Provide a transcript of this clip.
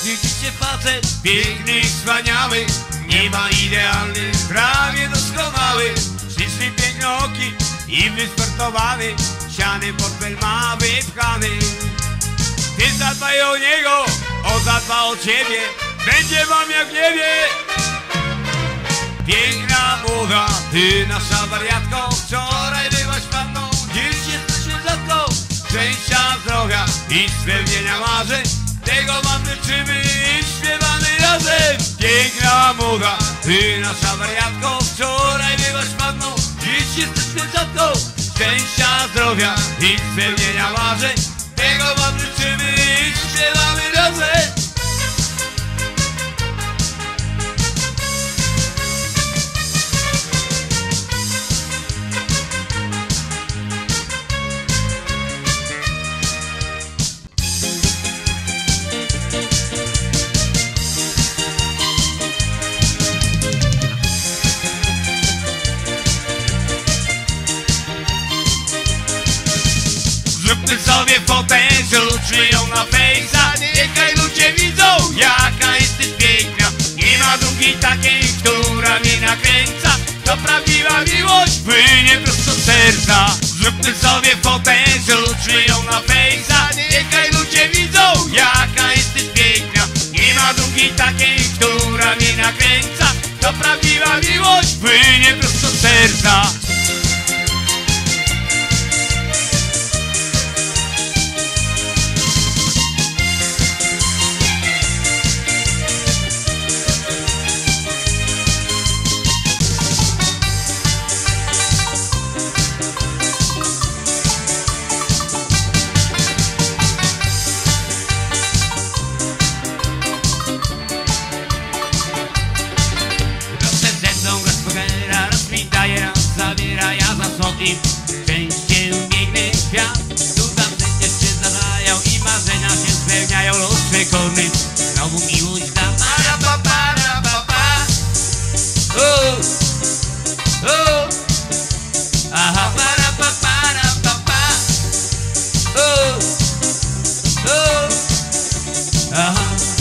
Widzicie facet, piękny i wspaniały, nie ma idealny, prawie doskonały. Śliczny, pięknooki i wysportowany, siany portfel ma wypchany. Ty zadbaj o niego, on zadba o ciebie, będzie wam jak w niebie. Piękna młoda, ty nasza wariatko, wczoraj byłaś panną, dziś jesteś rzadko. Szczęścia, zdrowia i spełnienia marzeń, tego wam życzymy i śpiewamy razem. Piękna młoda, ty nasza wariatko, wczoraj byłaś panną, dziś jesteś rzadko. Szczęścia, zdrowia i spełnienia marzeń, tego wam życzymy i śpiewamy razem. Zróbmy sobie fotę, zróbmy ją na fejsa, niechaj ludzie widzą, jaka jesteś piękna. Nie ma drugiej takiej, która mnie nakręca. To prawdziwa miłość płynie prosto z serca. Zróbmy sobie fotę, zróbmy ją na fejsa, niechaj ludzie widzą, jaka jesteś piękna. Nie ma drugiej takiej, która mnie nakręca. To prawdziwa miłość płynie prosto z serca. Raz mi daje, raz zabiera, ja za sobą szczęściem biegnie świat. Tu tam przecież się zadają i marzenia się spełniają. Los przekorny znowu miłość da. Para pa para pa pa. Aha, para pa para pa pa. Aha.